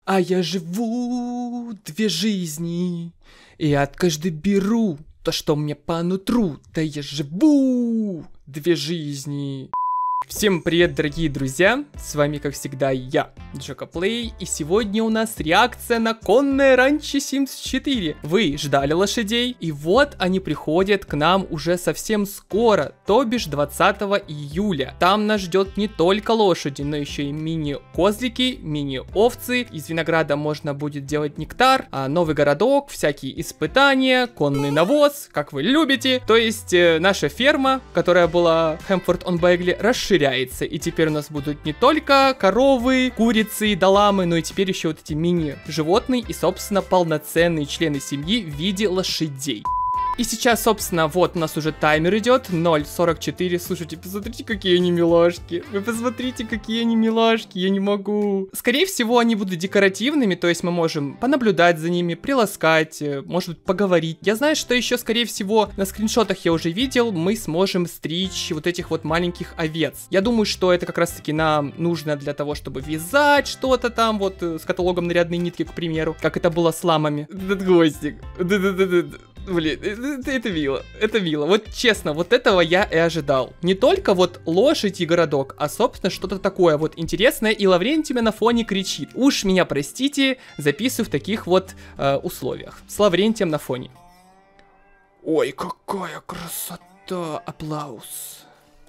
А я живу две жизни, и от каждой беру то, что мне по нутру. Да я живу две жизни. Всем привет, дорогие друзья, с вами, как всегда, я, Джокоплей, и сегодня у нас реакция на конное ранчо Sims 4. Вы ждали лошадей, и вот они приходят к нам уже совсем скоро, то бишь 20 июля. Там нас ждет не только лошади, но еще и мини-козлики, мини-овцы. Из винограда можно будет делать нектар, новый городок, всякие испытания, конный навоз, как вы любите. То есть наша ферма, которая была Хэмфорд-он-Бэгли, расширяется, и теперь у нас будут не только коровы, курицы и ламы, но и теперь еще вот эти мини-животные и, собственно, полноценные члены семьи в виде лошадей. И сейчас, собственно, вот у нас уже таймер идет, 0:44. Слушайте, посмотрите, какие они милашки. Вы посмотрите, какие они милашки, я не могу. Скорее всего, они будут декоративными, то есть мы можем понаблюдать за ними, приласкать, может быть, поговорить. Я знаю, что еще, скорее всего, на скриншотах я уже видел, мы сможем стричь вот этих вот маленьких овец. Я думаю, что это как раз-таки нам нужно для того, чтобы вязать что-то там, вот с каталогом нарядные нитки, к примеру, как это было с ламами. Этот гвоздик. Блин, это мило. Вот честно, вот этого я и ожидал. Не только вот лошадь и городок, а, собственно, что-то такое вот интересное. И Лаврентий на фоне кричит. Уж меня простите, записываю в таких вот условиях. С Лаврентием на фоне. Ой, какая красота! Аплаус.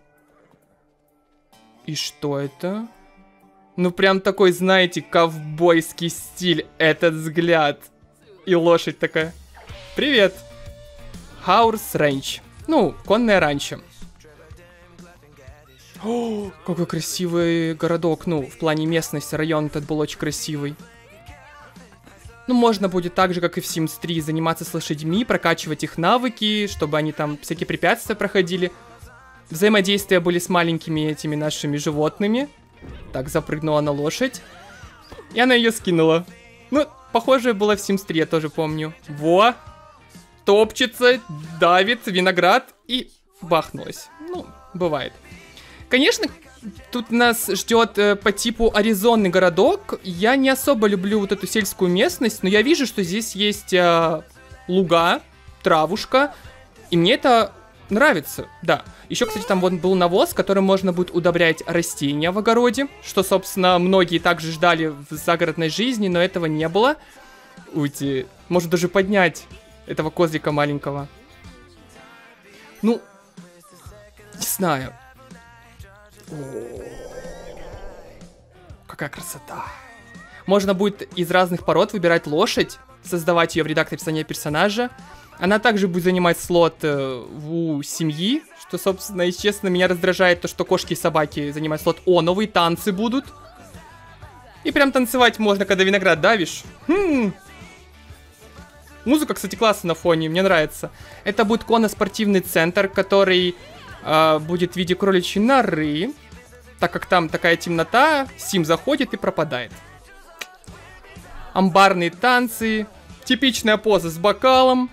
И что это? Ну, прям такой, знаете, ковбойский стиль, этот взгляд. И лошадь такая. Привет! Хаурс Рэнч. Ну, конное ранчо. О, какой красивый городок. Ну, в плане местности, район этот был очень красивый. Ну, можно будет так же, как и в Sims 3, заниматься с лошадьми, прокачивать их навыки, чтобы они там всякие препятствия проходили. Взаимодействия были с маленькими этими нашими животными. Так, запрыгнула на лошадь. И она ее скинула. Ну, похожее было в Sims 3, я тоже помню. Во! Топчется, давит виноград и бахнулась. Ну, бывает. Конечно, тут нас ждет по типу Аризонный городок. Я не особо люблю вот эту сельскую местность, но я вижу, что здесь есть луга, травушка, и мне это нравится, да. Еще, кстати, там вот был навоз, которым можно будет удобрять растения в огороде, что, собственно, многие также ждали в загородной жизни, но этого не было. Уйти, можно даже поднять этого козлика маленького. Ну, не знаю. О, какая красота. Можно будет из разных пород выбирать лошадь, создавать ее в редакторе описания персонажа. Она также будет занимать слот у семьи, что, собственно, и честно, меня раздражает то, что кошки и собаки занимают слот. О, новые танцы будут. И прям танцевать можно, когда виноград давишь. Музыка, кстати, классная на фоне, мне нравится. Это будет конно-спортивный центр, который будет в виде кроличьей норы. Так как там такая темнота, Сим заходит и пропадает. Амбарные танцы, типичная поза с бокалом.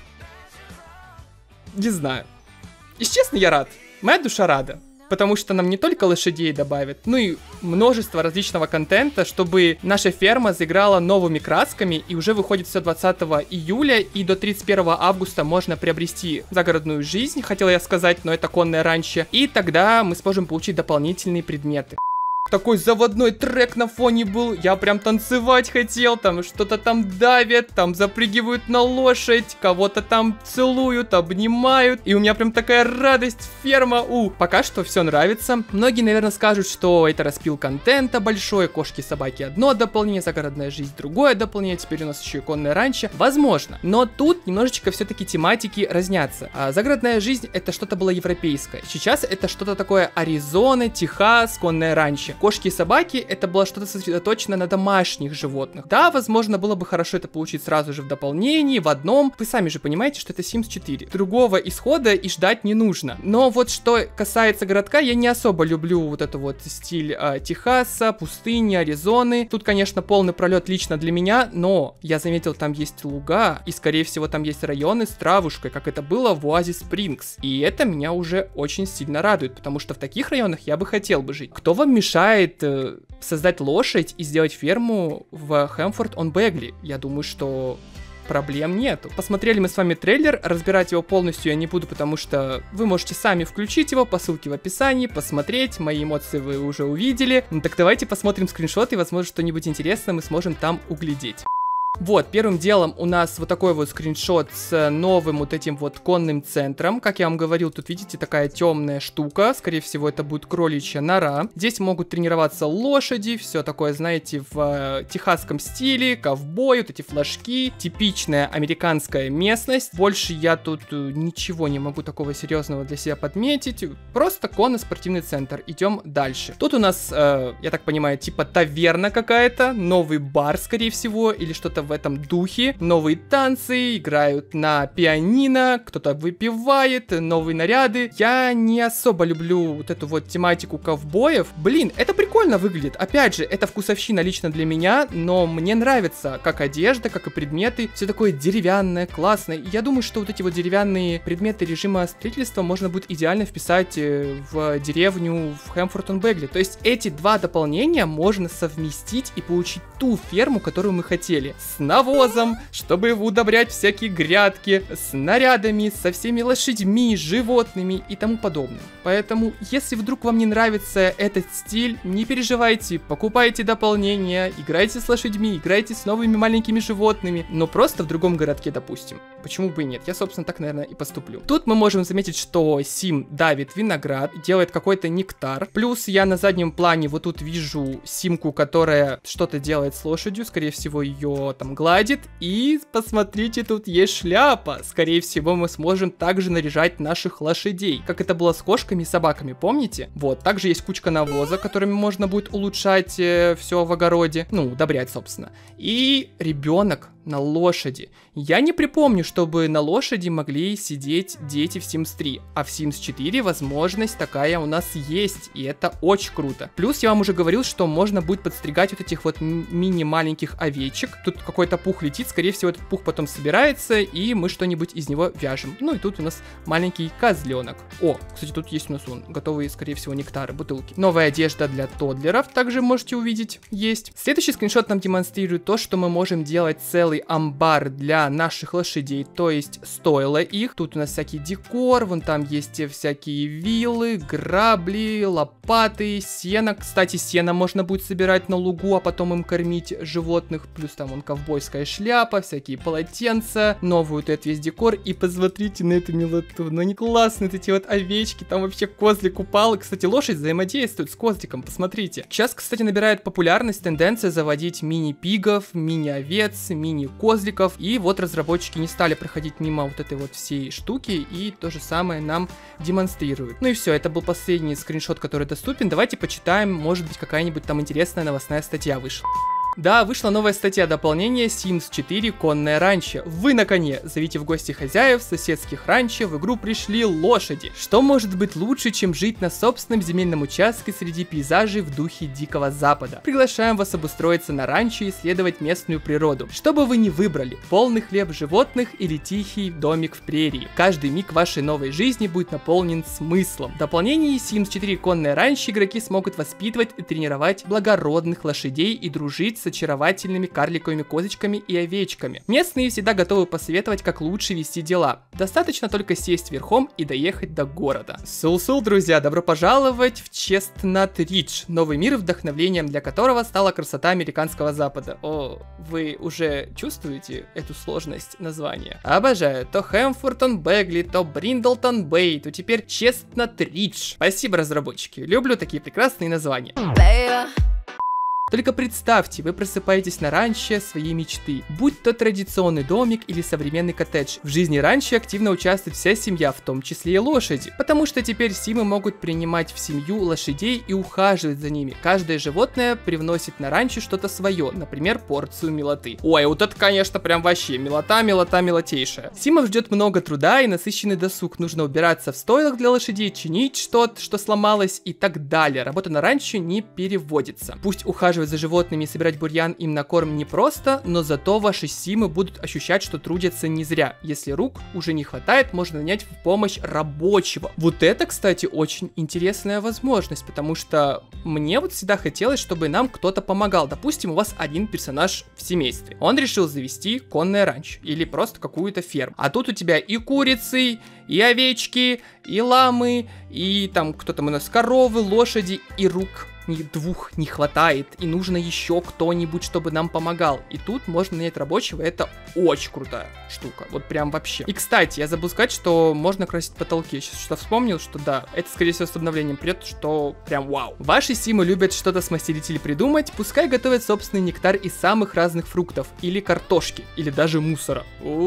Не знаю. Если честно, я рад. Моя душа рада. Потому что нам не только лошадей добавят, но и множество различного контента, чтобы наша ферма заиграла новыми красками, и уже выходит все 20 июля, и до 31 августа можно приобрести загородную жизнь, хотела я сказать, но это конное ранчо, и тогда мы сможем получить дополнительные предметы. Такой заводной трек на фоне был, я прям танцевать хотел, там что-то там давят, там запрыгивают на лошадь, кого-то там целуют, обнимают, и у меня прям такая радость, ферма, пока что все нравится. Многие, наверное, скажут, что это распил контента большой, кошки и собаки одно дополнение, загородная жизнь другое дополнение, теперь у нас еще и конное ранчо, возможно, но тут немножечко все-таки тематики разнятся. Загородная жизнь это что-то было европейское, сейчас это что-то такое Аризона, Техас, конное ранчо. Кошки и собаки это было что-то сосредоточено на домашних животных. Да, возможно, было бы хорошо это получить сразу же в дополнении, в одном. Вы сами же понимаете, что это Sims 4. Другого исхода и ждать не нужно. Но вот что касается городка, я не особо люблю вот это вот стиль Техаса, пустыни, Аризоны. Тут, конечно, полный пролет лично для меня, но я заметил, там есть луга, и, скорее всего, там есть районы с травушкой, как это было в Оазис Спрингс. И это меня уже очень сильно радует, потому что в таких районах я бы хотел бы жить. Кто вам мешает мешает создать лошадь и сделать ферму в Хэмфорд-он-Бэгли? Я думаю, что проблем нету. Посмотрели мы с вами трейлер, разбирать его полностью я не буду, потому что вы можете сами включить его по ссылке в описании, посмотреть, мои эмоции вы уже увидели. Ну так давайте посмотрим скриншоты, и возможно что-нибудь интересное мы сможем там углядеть. Вот, первым делом у нас вот такой вот скриншот с новым вот этим вот конным центром. Как я вам говорил, тут видите такая темная штука, скорее всего это будет кроличья нора. Здесь могут тренироваться лошади, все такое, знаете, в техасском стиле, ковбой, вот эти флажки, типичная американская местность. Больше я тут ничего не могу такого серьезного для себя подметить, просто конно-спортивный центр. Идем дальше. Тут у нас, я так понимаю, типа таверна какая-то, новый бар, скорее всего, или что-то в этом духе. Новые танцы, играют на пианино, кто-то выпивает, новые наряды. Я не особо люблю вот эту вот тематику ковбоев. Блин, это прикольно выглядит. Опять же, это вкусовщина лично для меня, но мне нравится как одежда, как и предметы. Все такое деревянное, классное. И я думаю, что вот эти вот деревянные предметы режима строительства можно будет идеально вписать в деревню в Хэмфорд-он-Бэгли. То есть эти два дополнения можно совместить и получить ту ферму, которую мы хотели. С навозом, чтобы удобрять всякие грядки, с нарядами, со всеми лошадьми, животными и тому подобное. Поэтому, если вдруг вам не нравится этот стиль, не переживайте, покупайте дополнения, играйте с лошадьми, играйте с новыми маленькими животными, но просто в другом городке, допустим. Почему бы и нет? Я, собственно, так, наверное, и поступлю. Тут мы можем заметить, что Сим давит виноград, делает какой-то нектар. Плюс я на заднем плане вот тут вижу Симку, которая что-то делает с лошадью, скорее всего, ее там гладит. И посмотрите, тут есть шляпа. Скорее всего, мы сможем также наряжать наших лошадей, как это было с кошками и собаками, помните? Вот, также есть кучка навоза, которыми можно будет улучшать все в огороде, ну, удобрять, собственно. И ребенок на лошади. Я не припомню, чтобы на лошади могли сидеть дети в Sims 3, а в Sims 4 возможность такая у нас есть, и это очень круто. Плюс я вам уже говорил, что можно будет подстригать вот этих вот мини-маленьких овечек. Тут какой-то пух летит, скорее всего этот пух потом собирается, и мы что-нибудь из него вяжем. Ну и тут у нас маленький козленок. О, кстати, тут есть у нас готовые, скорее всего, нектары, бутылки. Новая одежда для тоддлеров, также можете увидеть, есть. Следующий скриншот нам демонстрирует то, что мы можем делать целый амбар для наших лошадей, то есть стойла их. Тут у нас всякий декор, вон там есть всякие вилы, грабли, лопаты, сено. Кстати, сено можно будет собирать на лугу, а потом им кормить животных. Плюс там вон ковбойская шляпа, всякие полотенца, новый вот этот весь декор. И посмотрите на эту милоту, ну они классные, эти вот овечки, там вообще козлик упал. И, кстати, лошадь взаимодействует с козликом, посмотрите. Сейчас, кстати, набирает популярность тенденция заводить мини-пигов, мини-овец, мини-козликов. И вот разработчики не стали проходить мимо вот этой вот всей штуки, и то же самое нам демонстрируют. Ну и все, это был последний скриншот, который доступен. Давайте почитаем, может быть, какая-нибудь там интересная новостная статья вышла. Да, вышла новая статья дополнения Sims 4 Конное ранчо. Вы на коне. Зовите в гости хозяев соседских ранчо, в игру пришли лошади. Что может быть лучше, чем жить на собственном земельном участке среди пейзажей в духе Дикого Запада? Приглашаем вас обустроиться на ранчо и исследовать местную природу. Что бы вы ни выбрали, полный хлеб животных или тихий домик в прерии, каждый миг вашей новой жизни будет наполнен смыслом. В дополнении Sims 4 Конное ранчо игроки смогут воспитывать и тренировать благородных лошадей и дружить с очаровательными карликовыми козочками и овечками. Местные всегда готовы посоветовать, как лучше вести дела. Достаточно только сесть верхом и доехать до города. Сул-сул, друзья, добро пожаловать в Честнат Ридж, новый мир, вдохновлением для которого стала красота американского запада. О, вы уже чувствуете эту сложность названия? Обожаю. То Хэмфорд-он-Бэгли, то Бриндлтон-Бэй, то теперь Честнат Ридж. Спасибо, разработчики. Люблю такие прекрасные названия. Только представьте, вы просыпаетесь на ранчо своей мечты, будь то традиционный домик или современный коттедж. В жизни ранчо активно участвует вся семья, в том числе и лошади, потому что теперь симы могут принимать в семью лошадей и ухаживать за ними. Каждое животное привносит на ранчо что-то свое, например, порцию милоты. Ой, вот это, конечно, прям вообще милота, милота, милотейшая. Симов ждет много труда и насыщенный досуг. Нужно убираться в стойлах для лошадей, чинить что-то, что сломалось и так далее. Работа на ранчо не переводится. Пусть ухаживать ухаживать за животными и собирать бурьян им на корм непросто, но зато ваши симы будут ощущать, что трудятся не зря. Если рук уже не хватает, можно нанять в помощь рабочего. Вот это, кстати, очень интересная возможность, потому что мне вот всегда хотелось, чтобы нам кто-то помогал. Допустим, у вас один персонаж в семействе. Он решил завести конное ранчо или просто какую-то ферму. А тут у тебя и курицы, и овечки, и ламы, и там кто там у нас, коровы, лошади, и рук двух не хватает, и нужно еще кто-нибудь, чтобы нам помогал. И тут можно нанять рабочего, это очень крутая штука, вот прям вообще. И, кстати, я забыл сказать, что можно красить потолки. Сейчас что вспомнил, что да, это, скорее всего, с обновлением придет, что прям вау. Ваши симы любят что-то смастерить или придумать, пускай готовят собственный нектар из самых разных фруктов, или картошки, или даже мусора.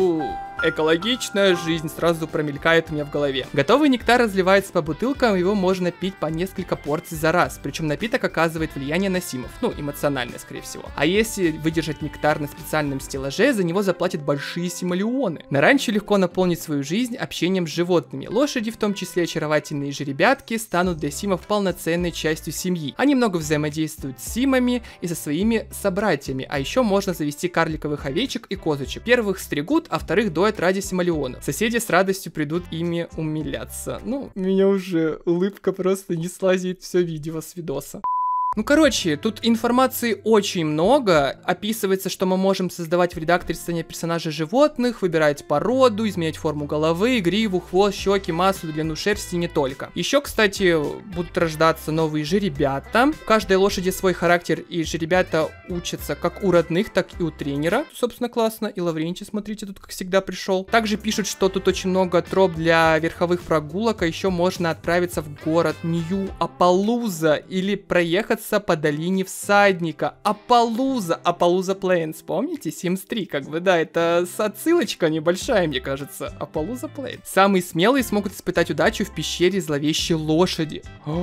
Экологичная жизнь сразу промелькает у меня в голове. Готовый нектар разливается по бутылкам, его можно пить по несколько порций за раз, причем напиток оказывает влияние на симов, ну, эмоциональное, скорее всего. А если выдержать нектар на специальном стеллаже, за него заплатят большие симолеоны. На ранчо легко наполнить свою жизнь общением с животными. Лошади, в том числе очаровательные жеребятки, станут для симов полноценной частью семьи. Они много взаимодействуют с симами и со своими собратьями, а еще можно завести карликовых овечек и козочек. Первых стригут, а вторых доят ради симолеонов. Соседи с радостью придут ими умиляться. Ну, у меня уже улыбка просто не слазит все видео с видоса. Ну, короче, тут информации очень много. Описывается, что мы можем создавать в редакторе создания персонажей животных, выбирать породу, изменять форму головы, гриву, хвост, щеки, массу, длину шерсти и не только. Еще, кстати, будут рождаться новые жеребята. У каждой лошади свой характер, и жеребята учатся как у родных, так и у тренера. Собственно, классно. И Лаврентий, смотрите, тут как всегда пришел. Также пишут, что тут очень много троп для верховых прогулок, а еще можно отправиться в город Нью-Апалуза или проехать по долине всадника. Апалуза Plains, помните? Sims 3, как бы, да, это отсылочка небольшая, мне кажется. Апалуза Plains. Самые смелые смогут испытать удачу в пещере зловещей лошади.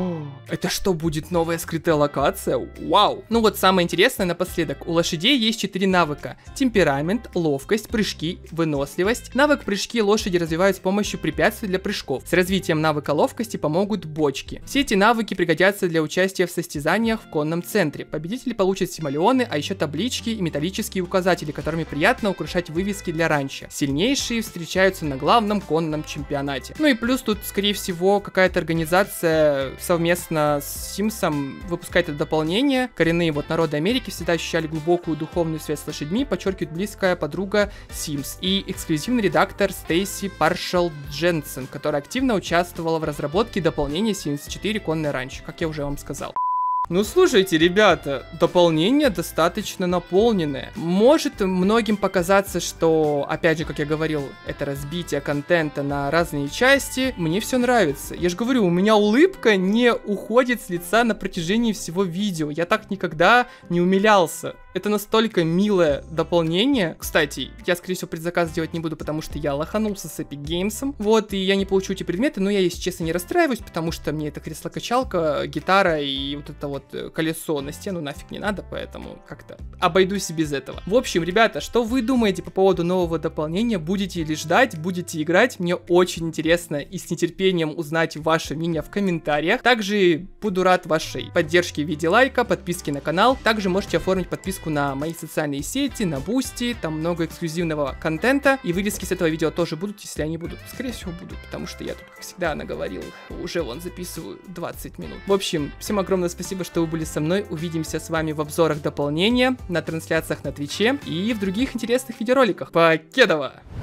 Это что, будет новая скрытая локация? Вау! Ну вот самое интересное напоследок. У лошадей есть 4 навыка. Темперамент, ловкость, прыжки, выносливость. Навык прыжки лошади развивают с помощью препятствий для прыжков. С развитием навыка ловкости помогут бочки. Все эти навыки пригодятся для участия в состязаниях в конном центре. Победители получат симолеоны, а еще таблички и металлические указатели, которыми приятно украшать вывески для ранчо. Сильнейшие встречаются на главном конном чемпионате. Ну и плюс тут, скорее всего, какая-то организация совместно с Симсом выпускает это дополнение. Коренные вот народы Америки всегда ощущали глубокую духовную связь с лошадьми, подчеркивает близкая подруга Симс и эксклюзивный редактор Стейси Паршал Дженсен, которая активно участвовала в разработке дополнения Sims 4 конное ранчо, как я уже вам сказал. Ну слушайте, ребята, дополнение достаточно наполненное. Может многим показаться, что, опять же, как я говорил, это разбитие контента на разные части. Мне все нравится. Я же говорю, у меня улыбка не уходит с лица на протяжении всего видео. Я так никогда не умилялся. Это настолько милое дополнение. Кстати, я, скорее всего, предзаказ делать не буду, потому что я лоханулся с Epic Games. Вот, и я не получу эти предметы, но я, если честно, не расстраиваюсь, потому что мне эта кресло-качалка, гитара и вот это вот колесо на стену нафиг не надо, поэтому как-то обойдусь и без этого. В общем, ребята, что вы думаете по поводу нового дополнения? Будете ли ждать, будете играть? Мне очень интересно и с нетерпением узнать ваше мнение в комментариях. Также буду рад вашей поддержке в виде лайка, подписки на канал. Также можете оформить подписку на мои социальные сети, на Boosty, там много эксклюзивного контента, и вырезки с этого видео тоже будут, если они будут. Скорее всего будут, потому что я тут, как всегда, наговорил, уже вон записываю 20 минут. В общем, всем огромное спасибо, что вы были со мной. Увидимся с вами в обзорах дополнения, на трансляциях на Твиче и в других интересных видеороликах. Покедова!